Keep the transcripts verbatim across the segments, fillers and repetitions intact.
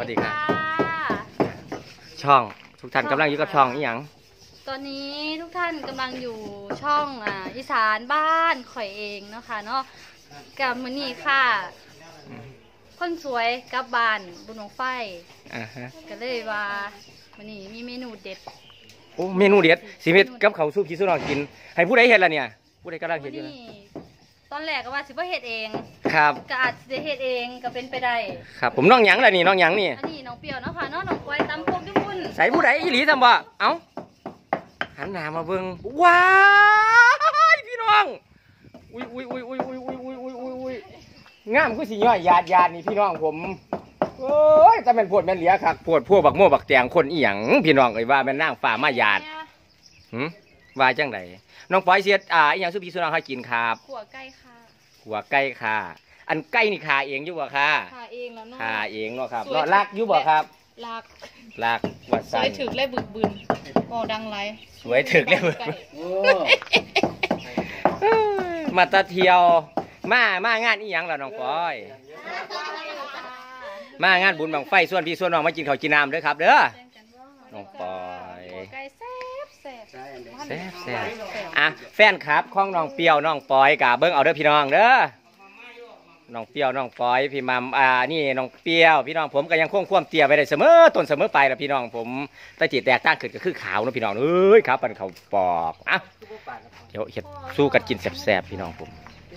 ดีครับช่องทุกท่านกำลังอยู่กับช่องอีหยังตอนนี้ทุกท่านกำลังอยู่ช่องอ่าอีสานบ้านข่อยเองเนาะค่ะเนาะกับมื้อนี้ค่ะคนสวยกับบ้านบุญหลวงไฟอ่าฮะก็เลยว่ามื้อนี้มีเมนูเด็ดโอ้เมนูเด็ดสิเฮ็ดกับข้าวซุปขี้สุนองกินให้ผู้ใดเฮ็ดล่ะเนี่ยผู้ใดกำลังเฮ็ดอยู่นะตอนแรกก็ว่าสิบ่เฮ็ดเองครับก็อาจสิเฮ็ดเองก็เป็นไปได้ครับผมน้องหยังล่ะนี่น้องหยังนี่อันนี้น้องเปียวเนาะค่ะเนาะน้องปอยตำพวกญี่ปุ่นใส่ผู้ใดอีหลีทำบ่เอ้าหันหน้ามาเบิ่งว้ายพี่น้องอุ้ยอุ้ยอุ้ยอุ้ยอุ้ยอุ้ยอุ้ยอุ้ยอุ้ยอุ้ยงามคือสิย่อยหยาดหยาดนี่พี่น้องผมโอ้ยแต่เป็นปวดแม่นเหลียคักปวดพวกบักโม่บักแตงคนอีหยังพี่น้องเอ้ยว่าแม่นนางฟ้ามาหยาดหืมว่าจังไดน้องปอยเสียดอ่าอีหยังสุพี่สุน้องให้กินครับขัวไก่ค่ะขัวไก่ค่ะอันไก่นี่ขาเองอยู่บ่ค่ะขาเองแล้วเนาะขาเองเนาะครับเนาะลักอยู่บ่ครับลักลักวัดสวยถึกเลยบึกบึนบ่ดังไรสวยถึกเลยบึกมาตะเที่ยวมามางานอีหยังล่ะน้องปอยมางานบุญบังไฟส่วนพี่ส่วนน้องมากินข้าวกินน้ำเด้อครับเด้อน้องปอยไก่แซ่บแซ่บแซ่บแซ่บอ่ะแฟนครับของน้องเปียวน้องปอยกับเบิ้งเอาเด้อพี่น้องเด้อน้องเปียวน้องปอยพี่มัมอ่านี่น้องเปียวพี่น้องผมก็ยังคงความเตี้ยไปได้เสมอต้นเสมอไปละพี่น้องผมแต่จิตแตกต่างขึ้นก็คือขาวนะพี่น้องเอ้ยขาวปันเขาปอกอ่ะเดี๋ยวเห็ดสู้กันกินแซ่บๆพี่น้องผม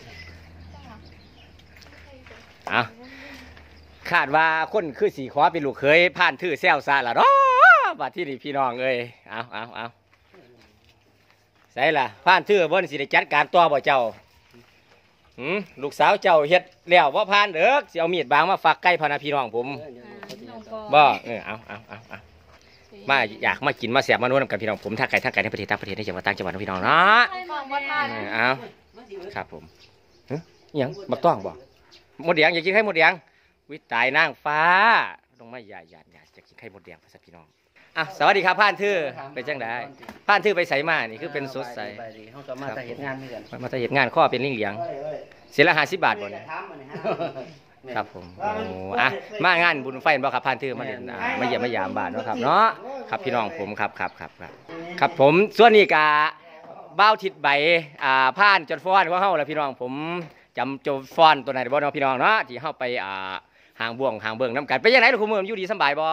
อ่ะคาดว่าคนคือสีขอเป็นลูกเคยผ่านทื่อแซวซาละเนาะบัดที่นี่พี่น้องเอ้ยเอาเอาเอาใส่ละผ่านทื่อบนสิได้จัดการตัวบ่เจ้าหืมลูกสาวเจ้าเฮ็ดแล้วว่าผ่านเด้อสิเอามีดบางมาฝักไก่พานาพี่น้องผมบ่เออเอาเอาเอาเอามาอยากมากินมาแสบมานวดกันพี่น้องผมถ้าไก่ถ้าไก่ในประเทศต่างประเทศในจังหวัดต่างจังหวัดพี่น้องเนาะเอาครับผมเฮ้ยยังบักต้องบ่หมดแดงอยากกินไข่หมดแดงวิตายนางฟ้าต้องไม่หยาดหยาดหยาดจะกินไข่หมดแดงภาษาพี่น้องอ่ะสวัสดีครับผ่านทื่อไปจังได้ผ่านทื่อไปใส่มานี่คือเป็นสดใสมาแต่เหตุงานเหมือนกันมาแต่เหตุงานข้อเป็นลิงเหลียงเสียละห้าสิบบาทบ่เนี่ยครับผมโอ้อ่ะมางานบุญไฟบ่ครับผ่านทื่อมาเห็นมาเยี่ยมมายามบ้านเนาะครับเนาะครับพี่น้องผมครับครับครับครับครับผมส่วนนี้กาเบ้าทิดใบอ่าผ่านจนฟ้อนของเฮาแล้วพี่น้องผมจำโจฟอนตัวไหนบ่เนาะพี่น้องเนาะที่เฮาไปอ่าหางบ่วงหางเบิ่งน้ำกันไปยังไงลูกคุณมืออยู่ดีสบายบ่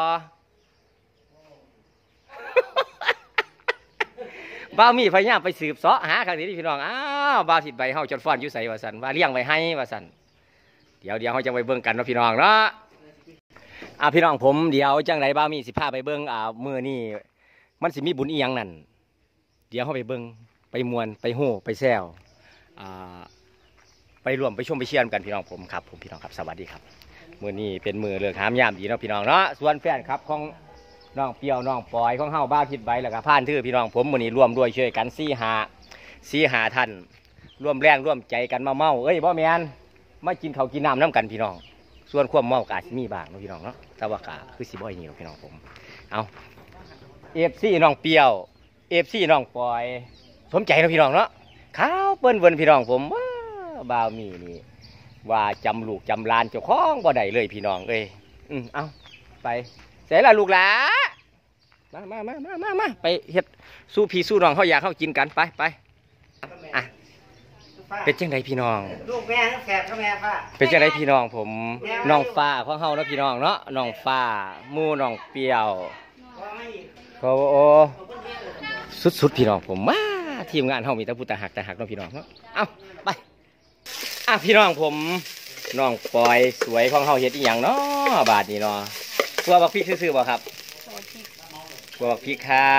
บ่าวมีพยายามไปสืบเสาะหาครั้งนี้พี่น้องอ้าวบ่าวทิดใบเฮาจนฟ้อนอยู่ใส่ว่าซั่นว่าเลี้ยงไว้ให้ว่าซั่นเดี๋ยวเดี๋ยวเฮาจะไปเบิ่งกันเนาะพี่น้องเนาะอ่าพี่น้องผมเดี๋ยวจังไดบ่าวมีสิพาไปเบิ่งอ่ามื้อนี้มันสิมีบุญอีหยังนั่นเดี๋ยวเฮาไปเบิ่งไปม่วนไปโห่ไปแซวอ่าไปรวมไปชมไปเชียร์กันพี่น้องผมครับผมพี่น้องครับสวัสดีครับมื้อนี้เป็นมื้อเลิกหามยามดีเนาะพี่น้องเนาะส่วนแฟนครับของน้องเปียวน้องปอยของเฮาบ้าทิดใบแล้วก็ผ่านทื่อพี่น้องผมมื้อนี้รวมด้วยช่วยกันสี่หาสี่หาท่านร่วมแรงร่วมใจกันมาเมาเอ้ยบ่แม่นมากินข้าวกินน้ำน้ำกันพี่น้องส่วนความเมาก็อาจสิมีบ้างเนาะพี่น้องเนาะแต่ว่าก็คือสิบ่อยนี่พี่น้องผมเอาเอฟซีน้องเปียวเอฟซีน้องปอยสมใจเนาะพี่น้องเนาะขาวเปิ้นเวินพี่น้องผมบ่าวมีนี่ว่าจำลูกจำลานเจ้าของบ่ได้เลยพี่น้องเอ้ยอืมเอาไปเสร็จแล้วลูกหลามามามามามามาไปเฮ็ดสู้พี่สู้น้องเขาอยากเขากินกันไปไปอ่ะเป็นจังไดพี่น้องลูกแม่แฝดก็แม่ฟ้าเป็นจังไดพี่น้องผมน้องฟ้าของเฮาเนาะพี่น้องเนาะน้องฟ้ามู่น้องเปียวเขาโอ้สุดๆพี่น้องผมมาทีมงานเฮามีแต่ผู้ตาหักตาหักน้องพี่น้องเนาะเอาไปอ่ะพี่น้องผมน้องปอยสวยของเฮาเฮ็ดอีหยังเนาะบาดนี้เนาะกลัวบักพริกซื่อๆบ่ครับกลัวบักพริกค่ะ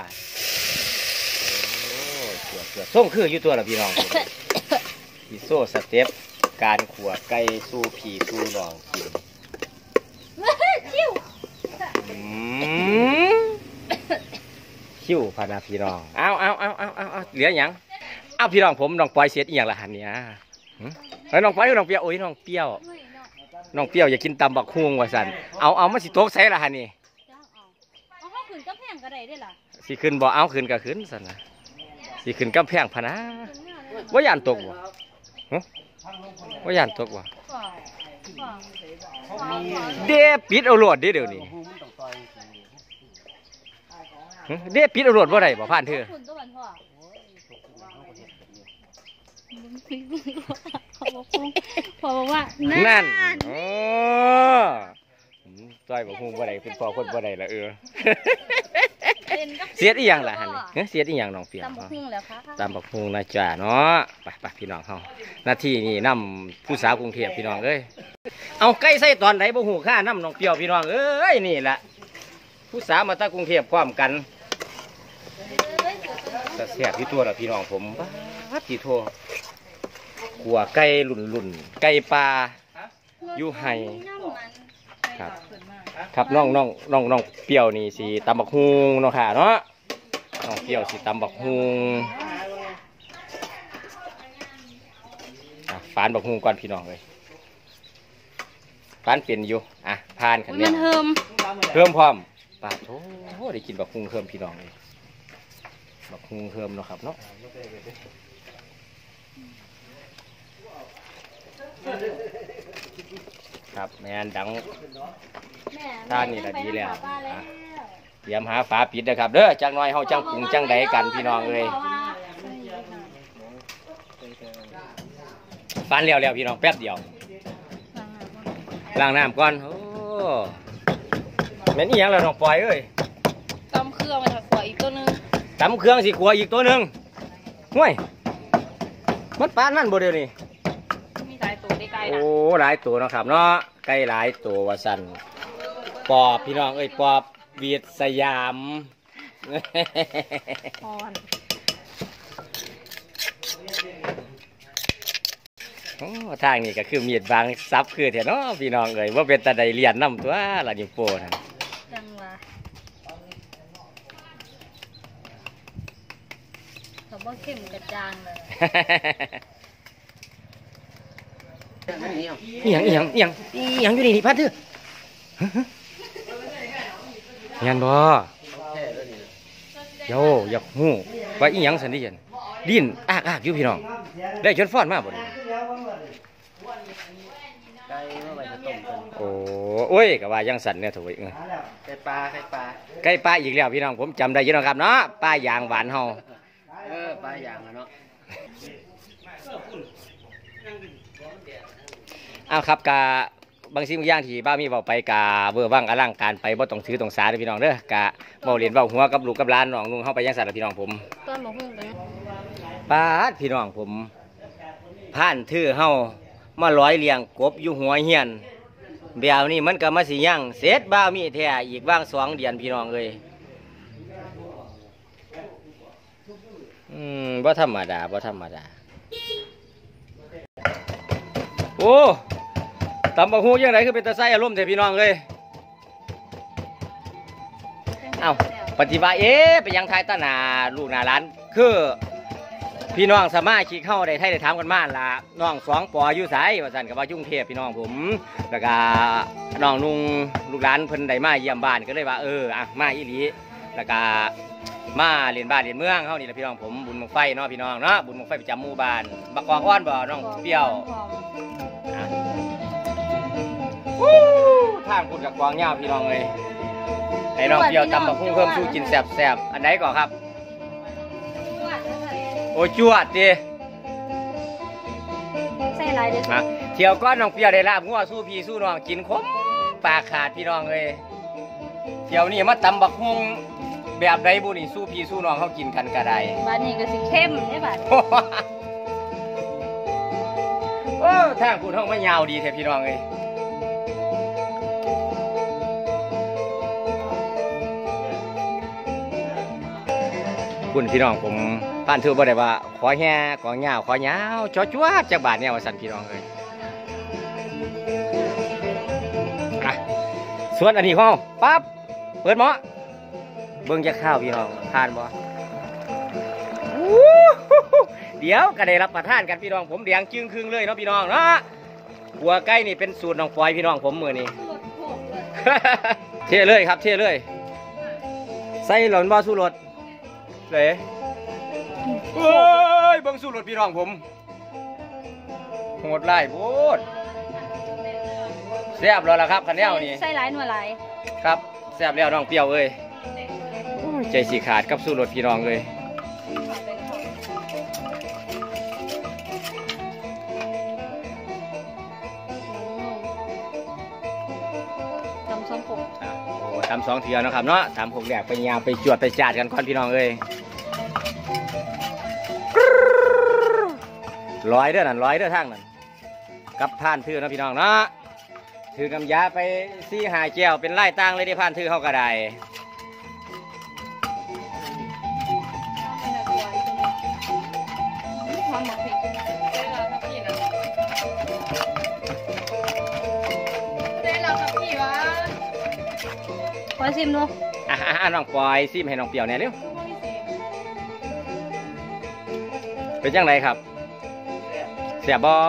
โอ้ตัวตัวส่งคืออยู่ตัวละพี่น้องพี่โซ่สเต็ปการขัวไก่สู้ผีสู้น้องกินคิ้วพานาพี่น้องเอาเอาเอาเอาเอาเอาเหลืออย่างเอาพี่น้องผมน้องปอยเสียดอีหยังละหันเนี่ยแล้วน้องปอยน้องเปียวโอ้ยน้องเปียวน้องเปียวอยากกินตำบักฮุงว่าสันเอาเอามาสิโต๊ะใส่ละหันนี่เอาเข้าขึ้นก็แพงก็ได้ได้ล่ะสิขึ้นบ่เอาขึ้นก็ขึ้นสันนะสิขึ้นก็แพงพะนะว่าย่านตกวะว่าย่านตกวะเดปิดเอาโหลดเด้เดี๋ยวนี้เดปิดเอาโหลดว่าไรบ่ผ่านเธอพอบอกว่านั่นโอ้ซอยบ่ฮู้บ่ได้เป็นพ่อคนบ่ได้ละเออเสียดอีหยังล่ะหั่นนี่เสียดอีหยังน้องเปียกตำบักหุ่งแล้วค่ะตำบักหุ่งนะจ๊ะเนาะไปไปพี่น้องเฮาหน้าที่นี่นำผู้สาวกรุงเทพพี่น้องเอ้ยเอาไก่ใส่ตอนไหนบ่ฮู้ค่านำน้องเปียวพี่น้องเอ้ยนี่ล่ะผู้สาวมาตะกรุงเทพพร้อมกันก็แซ่บที่ตัวล่ะพี่น้องผมปัดสิโทขัวไก่ลุ่นๆไก่ปลาอยู่ไห้ครับครับน้องน้องน้องน้องเปรี้ยวนี่สิตำบักฮุงเนาะค่ะเนาะน้องเปรี้ยวสิตำบักฮุงฝานบักฮุงก่อนพี่น้องเลยฝานเป็นอยู่อ่ะพานขันเนี่ยมันเฮิมเพิ่มพร้อมปาดโอ้ได้กินบักฮุงเพิ่มพี่น้องเลยบักฮุงเพิ่มเนาะครับเนาะครับแม่นดังท่านนี่แหละดีแล้วเตรียมหาฝาปิดนะครับเด้อจังน้อยเฮาจังปรุงจังใดกันพี่น้องเลยฟันเลี้ยวแล้วพี่น้องแป๊บเดียวล้างน้ำก่อนโอ้แม่นอีหยังแล้วน้องปล่อยเอ้ยตำเครื่องมาถักขวอีกตัวนึงตำเครื่องสิขัวอีกตัวหนึ่งห่วยมันปานนั่นบ่เดี๋ยวนี้มีหลายตัวได้ไกลนะโอ้หลายตัวนะครับเนาะไก่หลายตัวว่าสั่นปอบพี่น้องเอ้ยปอบเวียดสยามอ่อนโอ้ทางนี้ก็คือมีดบางซับคือเถอะเนาะพี่น้องเอ้ยว่าเป็นตาใดเรียนน้ำตัวละยิงโป้นะจังวะเขาบอกเข้มกระจางเลยอีหยังอีหยังอีหยังอีหยังอยู่นี่นี่พัดเถอะเห็นบ่โยอยากหู้ว่าอีหยังสันดิยันดิ้นอากอากอยู่พี่น้องได้ชนฟ้อนมาบ่นี่ไก่เมื่อไหร่จะต้มกันโอ้โอ้ยก็ว่ายังสันเนี่ยถูกเออไก่ปลาไก่ปลาไก่ปลาอีกแล้วพี่น้องผมจำได้อยู่นะครับเนาะปลายางหวานเฮาเออปลาอย่างอะเนาะอ้าวครับกาบางสิ่งบางอย่างที่บ้ามีเว้าไปกาเบอร์บ้างอลังการไปบ่ต้องถือต้องสาเด้อพี่น้องเด้อกะเว้าเล่นเว้าหัวกับลูกกับหลานน้องนุ่งเฮาไปยังสั่นล่ะพี่น้องผมต้นบักหุ่งกันปาดพี่น้องผมผ่านถือเฮามาร้อยเลียงกบอยู่หัวเฮียนแบบนี้มันก็มาสิยังเสร็จบ้ามีแท้อีกว่างสองเดือนพี่น้องเอ้ยอืมบ่ธรรมดาบ่ธรรมดาโอ้ตำบักฮูยังไงคือเป็นตาไส้อารมณ์แต่พี่น้องเลยเอ้าปฏิบัติเอ๊ะไปยังทายตาหนาลูกหนาร้านคือพี่น้องสามารถคิดเข้าได้ไทยได้ถามกันมาล่ะน้องสองปออยู่ไสว่าสั่นกับว่ายุ่งเทพพี่น้องผมแล้วก็น้องนุ่งลูกหลานเพิ่นได้มาเยี่ยมบ้านก็เลยว่าเอออ่ะมาอีหลีแล้วก็มาเรียนบ้านเรียนเมืองเฮานี่แหละพี่น้องผมบุญบังไฟเนาะพี่น้องเนาะบุญบังไฟประจำหมู่บ้านบักกอกอ้อนบ่น้องเปรี้ยวทางคุณกับกวางเงาพี่น้องเลยไอ้น้องเปรี้ยวตำบักหุ่งเพิ่มสู้กินแซ่บๆอันไหนก่อนครับโอ้จวดดิใส่ลายเด้อเที่ยวก้อนน้องเปรี้ยวได้ลาบงัวสู้พี่สู้น้องกินคมปากขาดพี่น้องเลยเที่ยวนี้มาตำบักหุ่งแบบใดบุนี่สู้พี่สู้น้องเขากินกันกระไดบ้านนี้ก็สิเข้มได้บ้านโอ้ทางคุณห้องไม่ยาวดีแท้พี่น้องเลยคุณพี่น้องผมผ่านถือบ่ได้ว่าขอแห่ขอเงาขอเงาจอจวดจากบาทเนี่ยว่าสั่นพี่น้องเลยส่วนอันนี้ห้องปั๊บเปิดหม้อเบิ้งจะข้าวพี่น้องทานบ่เดี๋ยวก็ได้รับประทานกันพี่น้องผมเดียงจึงครึ่งเลยเนาะพี่น้องเนาะหัวไก่นี่เป็นสูตรน้องปอยพี่น้องผมมือนี่ เท่เลยครับเท่เลยใส่หล่นบ่สู้รถเลยเฮ้ยเบิ้งสู้รถพี่น้องผมโหดไล่โหดแซ่บแล้วล่ะครับคันแนวนี่ใส่หลายหน่วยหลายครับแซ่บแล้วน้องเปรี้ยวเอ้ยโอ้ยใจสีขาดกับสู้รถพี่น้องเลยจำซ้อมผมอ่ะโอ้ทำสองเทือนะครับเนาะทำหกแหลกไปยามไปจวดไปจาดกันก่อนพี่น้องเอ้ยร้อยเด้อนั่นร้อยเด้อทางนั่นกับผ่านทือนะพี่น้องเนาะถือกำยาไปซี่หาแก้วเป็นไล่ตั้งเลยได้ผ่านทือเข้ากระไดขอชิมดูอ่ะน้องปอยซิมให้น้องเปรี้ยวเนี่ยเร็วเป็นจังไรครับเสียบอ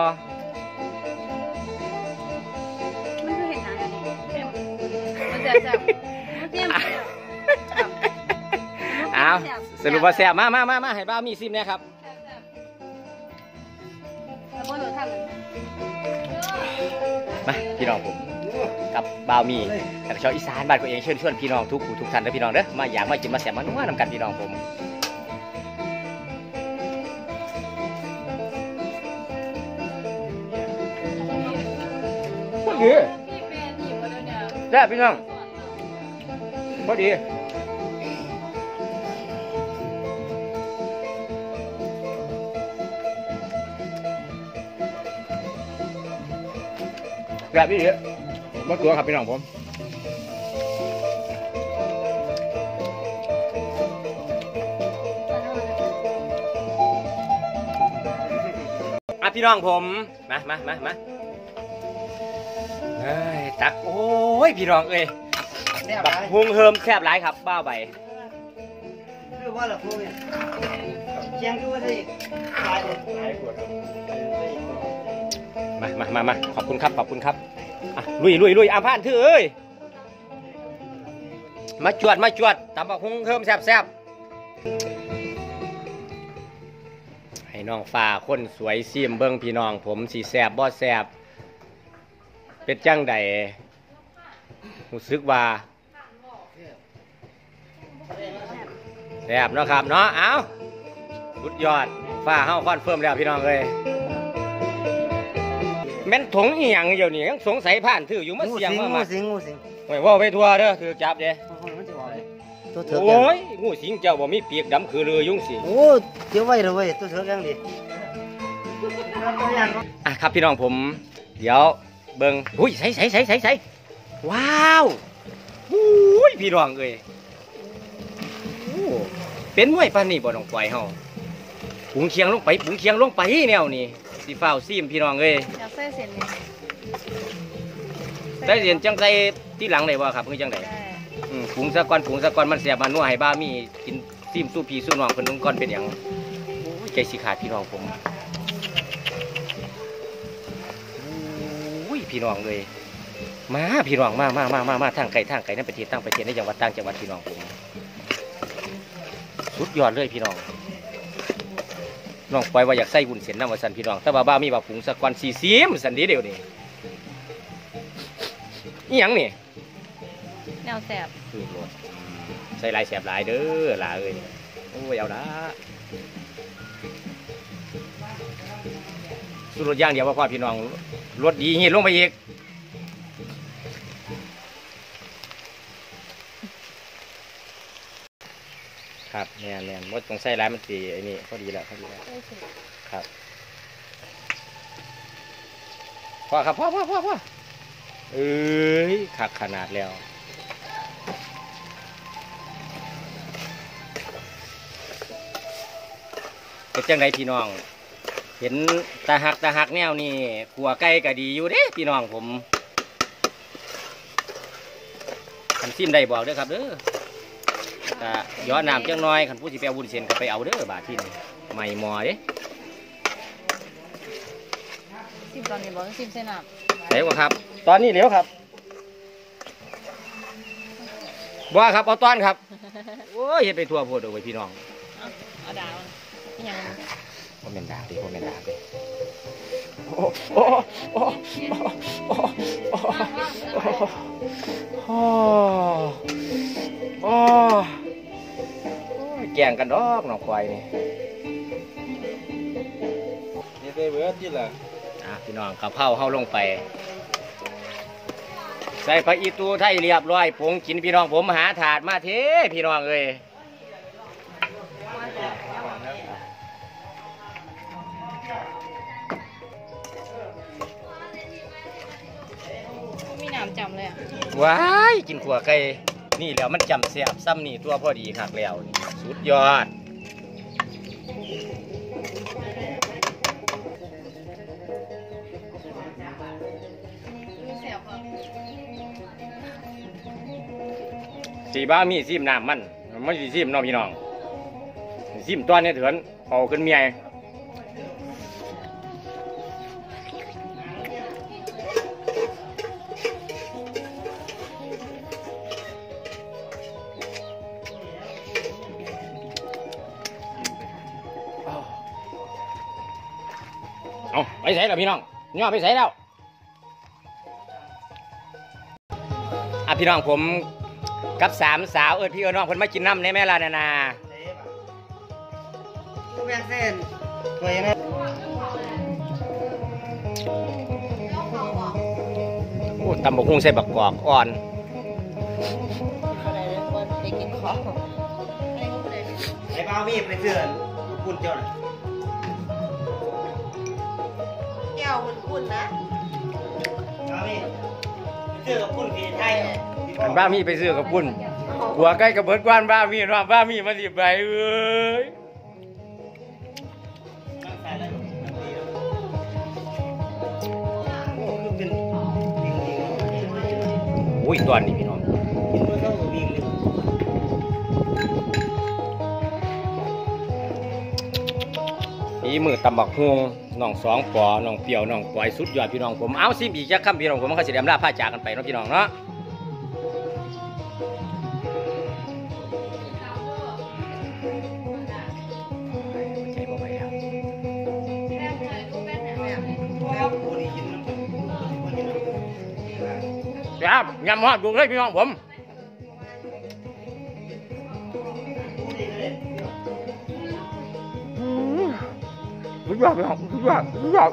มันคือเห็นหนังอันนี้เข้มมันแซ่บๆมันเข้มอ้าวสรุปว่าเสียบมามามามาให้บ้ามีซิมเนี่ยครับแล้วก็โดนทำมาพี่น้องผมกับบ่าวมีแต่ชาวอีสานบ้านตัวเองเชิญชวนพี่น้องทุกผู้ทุกท่านและพี่น้องเด้อมาอยากมากินมาแซ่บมานัวนำกันพี่น้องผมพอดีแซ่บพี่น้องพอดีแบบนี้เลยมะเขือครับพี่น้องผมอ่ะพี่น้องผมมามามามาเฮ้ยตักโอ้ยพี่น้องเอ้ยบักฮุงเฮิมแคบหลายครับบ้าใบคือว่าละพวกเนี่ยเชียงคือว่าได้ตายเลยตายปวดมามามามาขอบคุณครับขอบคุณครับอ่ะลุยลุยลุยอ่ะผ่านถือเอ้ยมาจวดมาจวดตำบักฮุงเฮิมแซ่บแซ่บให้น้องฟ้าคนสวยซิมเบิ้งพี่น้องผมสีแซ่บบ่แซ่บเป็นจังใดรู้สึกว่าแซ่บเนาะครับเนาะเอาสุดยอดฟ้าเฮาคอนเฟิร์มแล้วพี่น้องเอ้ยแม่นถงอีหยังเดี๋ยวนี้ยังสงสัยผ่านถืออยู่มาเสียงมางูมาสิงงูสิงโอ้ยว่าไปทัวเด้อถือจับเด้มันจะว่าตัวเถือกโอ้ยงูสิงเจ้าบ่มีปีกดำคือเรือยุ่งสิโอ้เดี๋ยวไว้เลยเว้ยตัวเถือกยังดีอ่ะครับพี่น้องผมเดี๋ยวเบิ่งอุ้ยใส่ใส่ใส่ใส่ใส่ว้าวอุ้ยพี่น้องเอ้ยโอ้เป็นมวยปานนี้บ่น้องปล่อยเฮาปุงเคียงลงไปปุงเคียงลงไปแนวนี้สิฟ้าวซีมพี่น้องเอ้ยอยากใส่เส้นนี่ได้เรียนจังใส่ที่หลังได้บ่ครับคือจังไดอืมปรุงซะก่อนปรุงซะก่อนมันแซ่บมันนัวให้บ้ามีกินซีมสู้พี่สู้น้องเพิ่นก่อนเป็นหยังโอ้ยใจสิขาดพี่น้องผมโอ้ยพี่น้องเอ้ยมาพี่น้องมามามามามาทางไกลทางไกลนั่นประเทศต่างประเทศในจังหวัดต่างจังหวัดพี่น้องผมสุดยอดเลยพี่น้องน้องปล่อยว่าอยากใส่วุ้นเส้นน้ำว่าสันพี่น้องแต่ว่าบ้ามีว่าปรุงซะก่อนสีซีมสันเดีเดียวนี่นี่ยังนี่แนวแสบนี่โลดใส่ลายแสบลายเด้อหลาเอ้ยโอ้ยเอาละสุดรถย่างเดียวว่าพ่อพี่น้องรถดีเงี้ยลงไปอีกครับแน่นแน่นมดตรงใส่ลายมันสีไอ้นี่พอดีแล้วพอดีแล้วครับพ่อครับพ่อพ่อพ่อพ่อเอ้ยขักขนาดแล้วเป็นจังไดพี่น้องเห็นตาหักตาหักแนวนี่ขัวไก่ก็ดีอยู่เด้พี่น้องผมขันซิมได้บอกเด้อครับเด้อแต่ย้อนน้ำจังน้อยขันผู้สิไปเอาวุ้นเส้นก็ไปเอาเด้อบาทที่นี่ใหม่หมอเด้ซิมตอนนี้บอกซิมเส้นอ่ะเร็วครับตอนนี้เร็วครับว่าครับเอาตอนครับโอ้ยเห็นไปทั่วโพดเอาไว้พี่น้องเอาดาวยังพ่อแม่นดาดิพ่อแม่นดาดิโอ้โอ้โอ้โอ้โอ้โอ้โอ้แก่งกันดอกน้องควายนี่นี่ได้เบิดที่ละอ่ะพี่น้องกับเผาเฮาลงไปใส่ผักอีตูไทยเรียบร้อยผงกินพี่น้องผมหาถาดมาเทพี่น้องเอ้ยมีน้ำจำเลยอ่ะว้ายกินขัวไก่นี่แล้วมันจำเสียบซ้ำนี่ตัวพอดีคักแล้วนี่สุดยอดสีบ้ามีซิมน้ำมันมันสีซิมน้องพี่น้องซิมตัวนี้เถือนเอาขึ้นเมียเอาไปใส่แล้วพี่น้องย่อไปใส่แล้วอ่ะพี่น้องผมกับสามสาวเอิดพี่เอิดน้องคนมากินน้ำในแม่ลานานากูแบ่งเส้นตัวยังไงโอ้ตำบกหุ่งใส่บักกอกอ่อนไอ้บ้ามีไปเสื่อนลูกคุณเจ้าน่ะแก้วมันคุณนะบ้ามีเสื่อกับคุณพี่ไทยอันบ้ามีไปซื้อกับปุ้นหัวใกล้กับเบิดกวนบ้ามีว่าบ้ามีมาสิไปเอ้ยโอ้ยตอนนี้พี่น้องฝีมือตำบักฮวงน้องสองปอน้องเปียวน้องปอยสุดยอดพี่น้องผมเอาซิมอีกจักคำพี่น้องผมมันก็สิเดียมลาผ้าจากกันไปเนาะพี่น้องเนาะใจบ่ไหวแล้วครับยำฮอดดูเลยพี่น้องผมรู้จักไหมครับรู้จักรู้จัก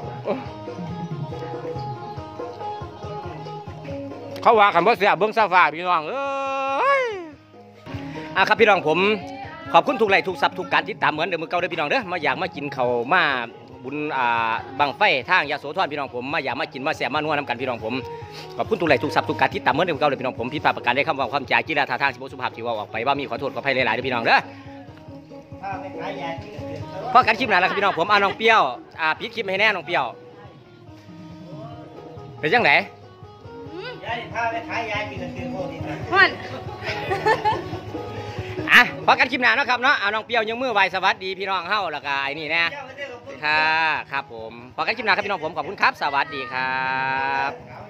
เขาว่าคำว่าเสียเบิ้งซาฟ้าพี่น้องเอ้ยอ่ะครับพี่น้องผมขอบคุณทุกไลค์ทุกซับทุกการติดตามเหมือนเดิมมือเก่าเด้อพี่น้องเด้อมาอยากมากินเขามาบุญอ่าบังไฟทางยาโสธรพี่น้องผมมาอยากมากินมาแซ่บมานัวน้ำกันพี่น้องผมขอบคุณทุกไลค์ทุกซับทุกการติดตามเหมือนเดิมเก่าเลยพี่น้องผมผิดพลาดประการได้คำว่าความจ่ายกีฬาท่าทางสิบสุภาพที่ว่าออกไปว่ามีขอโทษขออภัยหลายๆเด้อพี่น้องเด้อพอกันคลิปหน้าแล้วครับพี่น้องผมเอาน้องเปรี้ยวอ่าปิดคลิปให้แน่น้องเปรี้ยวเป็นจังไหนยายพาไปขายยายกินกันเตือนโคตรดีนะมันอ่ะพอกันคลิปหน้าเนาะครับเนาะเอาน้องเปรี้ยวยังมือไหวสวัสดีพี่น้องเฮาแล้วก็ไอ้นี่นะเจ้าไปเจอกับคุณค่ะครับผมพอกันคลิปหน้าครับพี่น้องผมขอบคุณครับสวัสดีครับ